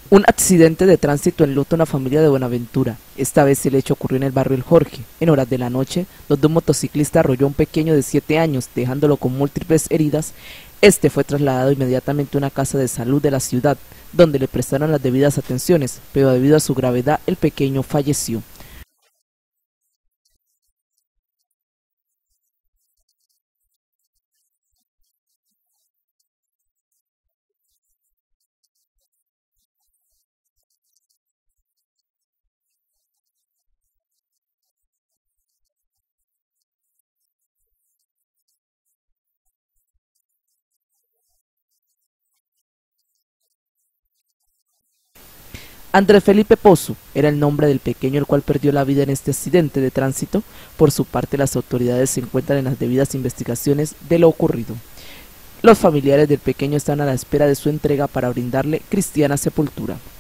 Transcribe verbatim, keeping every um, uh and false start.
Un accidente de tránsito enluta a una familia de Buenaventura. Esta vez el hecho ocurrió en el barrio El Jorge, en horas de la noche, donde un motociclista arrolló a un pequeño de siete años, dejándolo con múltiples heridas. Este fue trasladado inmediatamente a una casa de salud de la ciudad, donde le prestaron las debidas atenciones, pero debido a su gravedad, el pequeño falleció. Andrés Felipe Pozo era el nombre del pequeño el cual perdió la vida en este accidente de tránsito. Por su parte, las autoridades se encuentran en las debidas investigaciones de lo ocurrido. Los familiares del pequeño están a la espera de su entrega para brindarle cristiana sepultura.